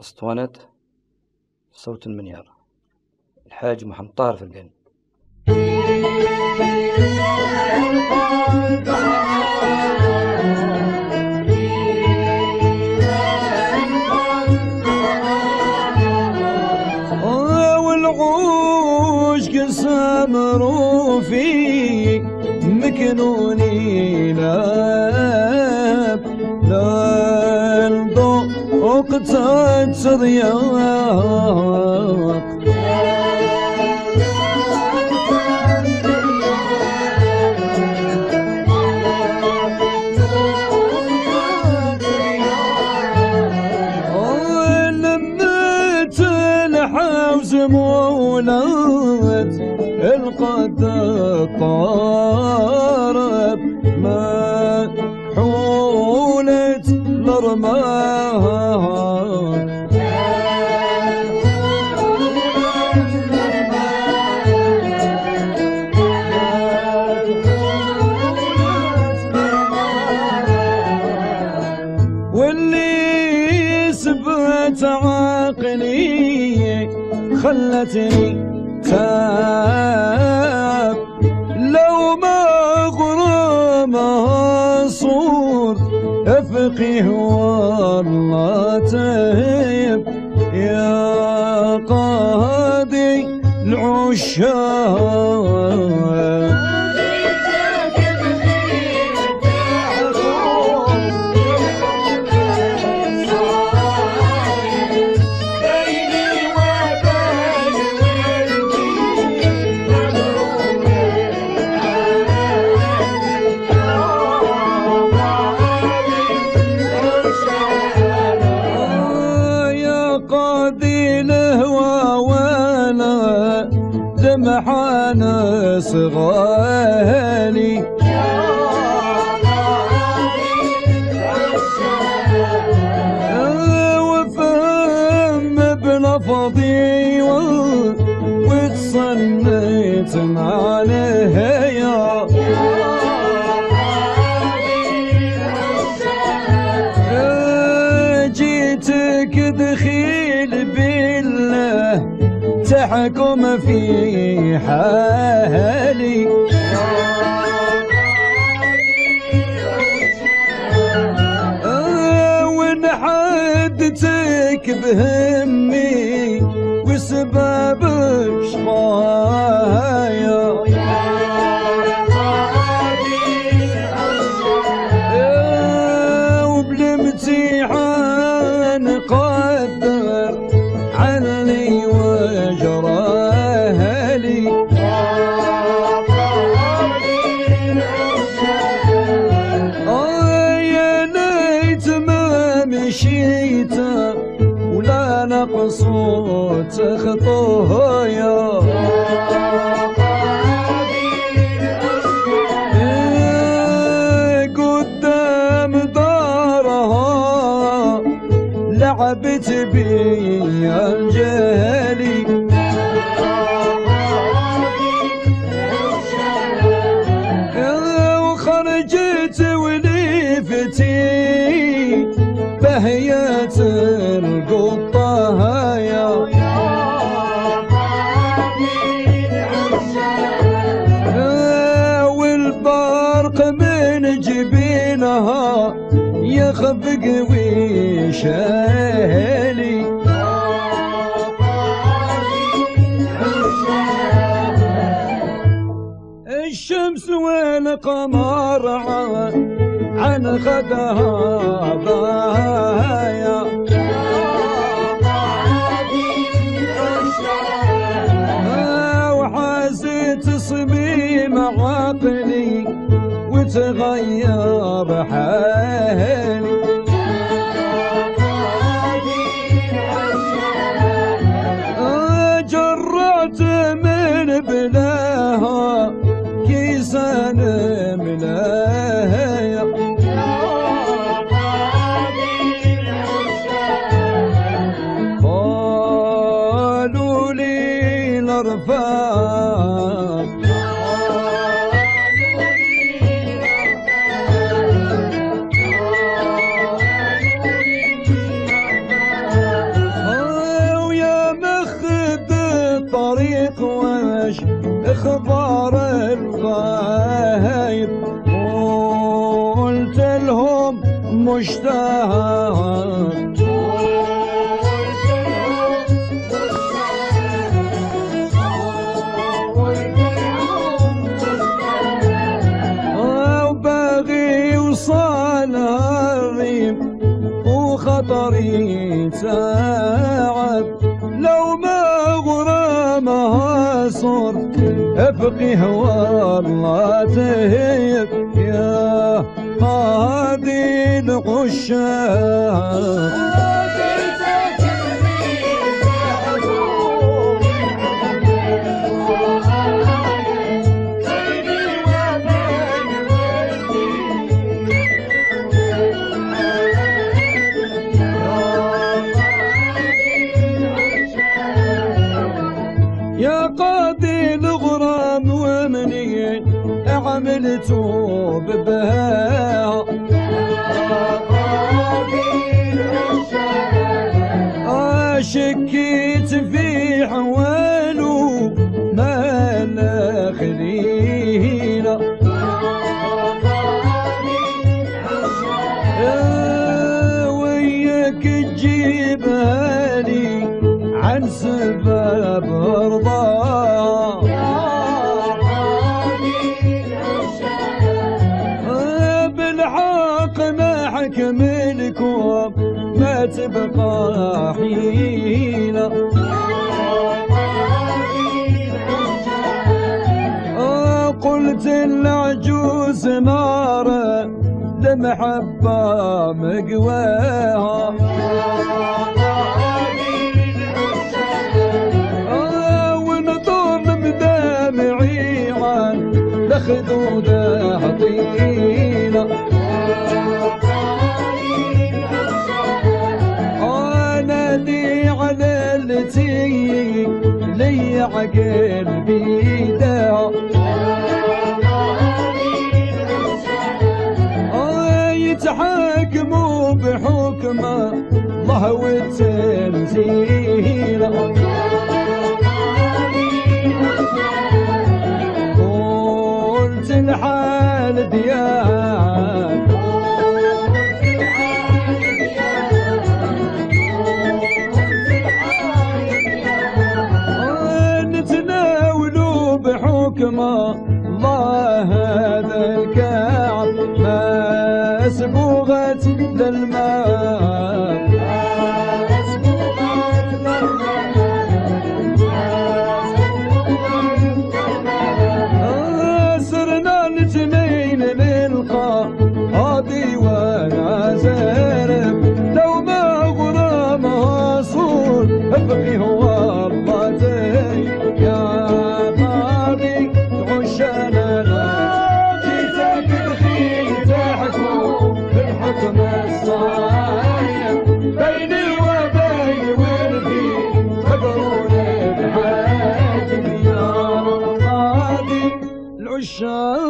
اسطوانة صوت المنيار، الحاج محمد طاهر فرقان. والعوش قسمروا في مكنوني لاب للضوء وقتت ضياق لمت الحوز مولات القد الطارب ما حولت الرماق واللي سبت عقلي خلتني تاب لو ما غرامها صور افقه والله تهب يا قاضي العشاق. دمحانا صغالي وفهم بلفظي وتصنيت عليها جيتك دخيل بالله تحكم في حالي وان حدتك بهمي وسباب شقايا وبالامتحان قدر عني وجراه لي يا ليت ما مشيت ولا نقصت خطايا قدام دارها لعبت بي الجهلي وخرجت ولفتي بهية القطايا والبرق من جبينها يخفق ويشالي الشمس والقمر عن غدها ضايا وحازت صميم عقلي وتغير حالي جرعت من بلاها كيسان ملايا قالوا لي الارفاق اخبار الغايب قلت لهم مشتاق وباغي وصال الريم وخطري تعب لو ما غرامها صر ابقي والله تهيب يا هادي العشاق يا قاضي الغرام ومنين عملتو ببها شكيت في حواله ما لا خلينا وياك تجيبها لي عن سبب رضاه بالحق ما حكم لكم ما تبقى حيلة قلت العجوز نارة لمحبة مقواها مدامعي عن لخدودة طيلة نادي على التي لي عقل بيدا يتحاكموا بحكم الله والتنزيل قلت الحال ديان نتناولوا بحكم الله هذا الكعب ما سبوغت للماء صرنا الاثنين نلقى قاضي وانا زارب لو ما غرامها صور ابقي هو الله زي يا قاضي عشانا جيتك الخيل تحكم بالحكم الصايم بيني وبين ولدي خبروني بحاجتي يا قاضي العشاق